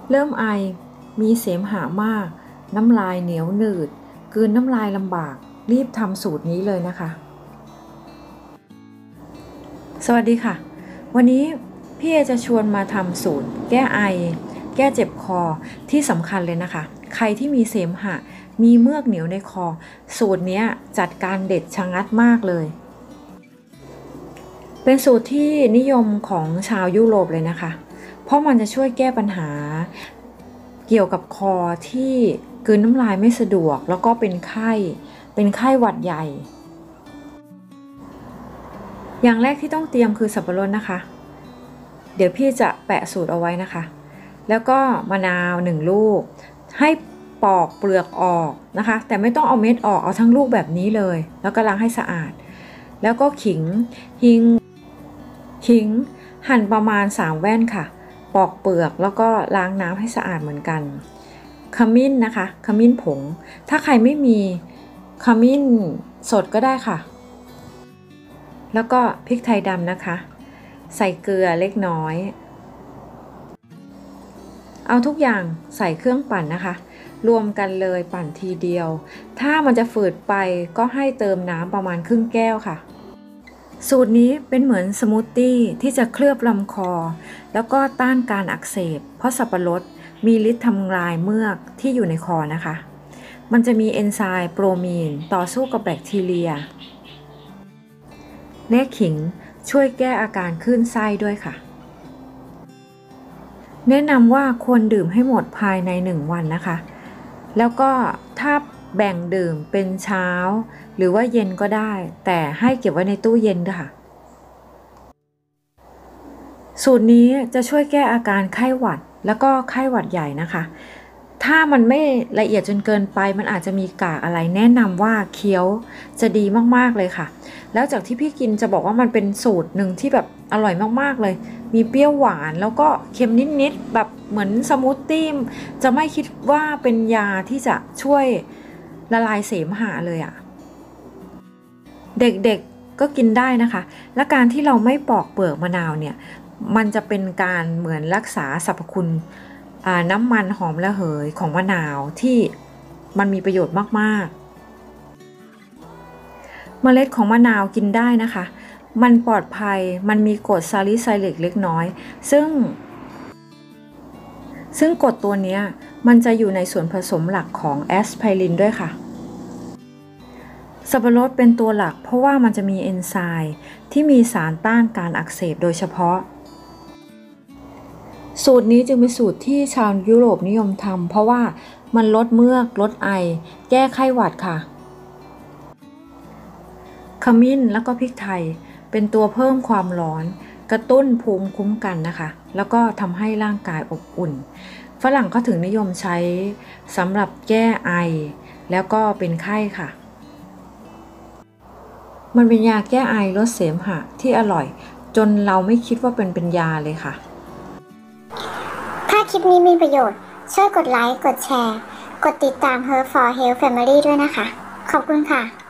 เริ่มไอมีเสมหะมากน้ำลายเหนียวหนืดกลืนน้ำลายลำบากรีบทำสูตรนี้เลยนะคะสวัสดีค่ะวันนี้พี่เอจะชวนมาทำสูตรแก้ไอแก้เจ็บคอที่สำคัญเลยนะคะใครที่มีเสมหะมีเมือกเหนียวในคอสูตรนี้จัดการเด็ดชะงัดมากเลยเป็นสูตรที่นิยมของชาวยุโรปเลยนะคะเพราะมันจะช่วยแก้ปัญหาเกี่ยวกับคอที่กลืนน้ำลายไม่สะดวกแล้วก็เป็นไข้หวัดใหญ่อย่างแรกที่ต้องเตรียมคือสับปะรดนะคะเดี๋ยวพี่จะแปะสูตรเอาไว้นะคะแล้วก็มะนาว1ลูกให้ปอกเปลือกออกนะคะแต่ไม่ต้องเอาเม็ดออกเอาทั้งลูกแบบนี้เลยแล้วก็ล้างให้สะอาดแล้วก็ขิงหั่นประมาณ3แว่นค่ะปอกเปลือกแล้วก็ล้างน้ำให้สะอาดเหมือนกันขมิ้นนะคะขมิ้นผงถ้าใครไม่มีขมิ้นสดก็ได้ค่ะแล้วก็พริกไทยดำนะคะใส่เกลือเล็กน้อยเอาทุกอย่างใส่เครื่องปั่นนะคะรวมกันเลยปั่นทีเดียวถ้ามันจะฝืดไปก็ให้เติมน้ำประมาณครึ่งแก้วค่ะสูตรนี้เป็นเหมือนสมูทตี้ที่จะเคลือบลำคอแล้วก็ต้านการอักเสบเพราะสับปะรดมีฤทธิ์ทำลายเมือกที่อยู่ในคอนะคะมันจะมีเอนไซม์โปรมีนต่อสู้กับแบคทีเรียและขิงช่วยแก้อาการคลื่นไส้ด้วยค่ะแนะนำว่าควรดื่มให้หมดภายใน1วันนะคะแล้วก็ถ้าแบ่งดื่มเป็นเช้าหรือว่าเย็นก็ได้แต่ให้เก็บไว้ในตู้เย็นด้วยค่ะสูตรนี้จะช่วยแก้อาการไข้หวัดแล้วก็ไข้หวัดใหญ่นะคะถ้ามันไม่ละเอียดจนเกินไปมันอาจจะมีกากอะไรแนะนำว่าเคี้ยวจะดีมากๆเลยค่ะแล้วจากที่พี่กินจะบอกว่ามันเป็นสูตรหนึ่งที่แบบอร่อยมากๆเลยมีเปรี้ยวหวานแล้วก็เค็มนิดๆแบบเหมือนสมูทตี้จะไม่คิดว่าเป็นยาที่จะช่วยละลายเสมหะเลยอ่ะเด็กๆก็กินได้นะคะและการที่เราไม่ปอกเปลือกมะนาวเนี่ยมันจะเป็นการเหมือนรักษาสรรพคุณน้ำมันหอมระเหยของมะนาวที่มันมีประโยชน์มากๆเมล็ดของมะนาวกินได้นะคะมันปลอดภัยมันมีกรดซาลิไซลิกเล็กน้อยซึ่งกรดตัวนี้มันจะอยู่ในส่วนผสมหลักของแอสไพรินด้วยค่ะสับปะรดเป็นตัวหลักเพราะว่ามันจะมีเอนไซม์ที่มีสารต้านการอักเสบโดยเฉพาะสูตรนี้จึงเป็นสูตรที่ชาวยุโรปนิยมทำเพราะว่ามันลดเมือกลดไอแก้ไข้หวัดค่ะขมิ้นแล้วก็พริกไทยเป็นตัวเพิ่มความร้อนกระตุ้นภูมิคุ้มกันนะคะแล้วก็ทำให้ร่างกายอบอุ่นฝรั่งก็ถึงนิยมใช้สำหรับแก้ไอแล้วก็เป็นไข้ค่ะมันเป็นยาแก้ไอลดเสมหะที่อร่อยจนเราไม่คิดว่าเป็นยาเลยค่ะถ้าคลิปนี้มีประโยชน์ช่วยกดไลค์กดแชร์กดติดตาม Her for Health Family ด้วยนะคะขอบคุณค่ะ